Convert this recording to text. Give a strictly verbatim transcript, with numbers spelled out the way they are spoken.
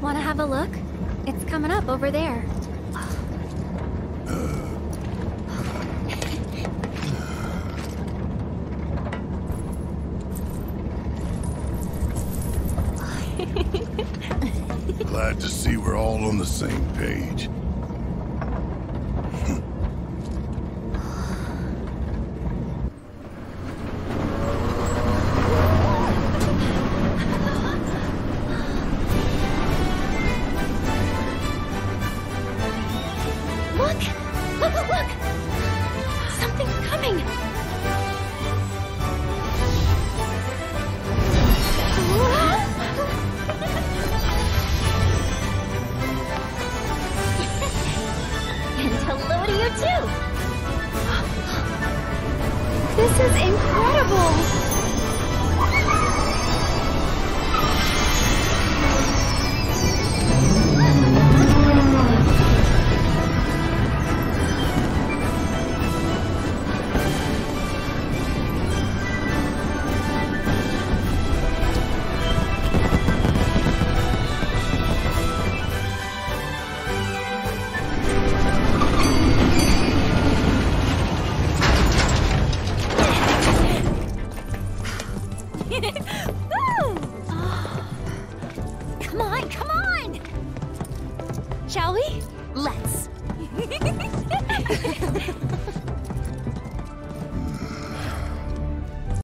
wanna have a look? It's coming up over there. Glad to see we're all on the same page. Look! Look, look, look! Something's coming! And hello to you too! This is incredible! Woo! Come on, come on! Shall we? Let's.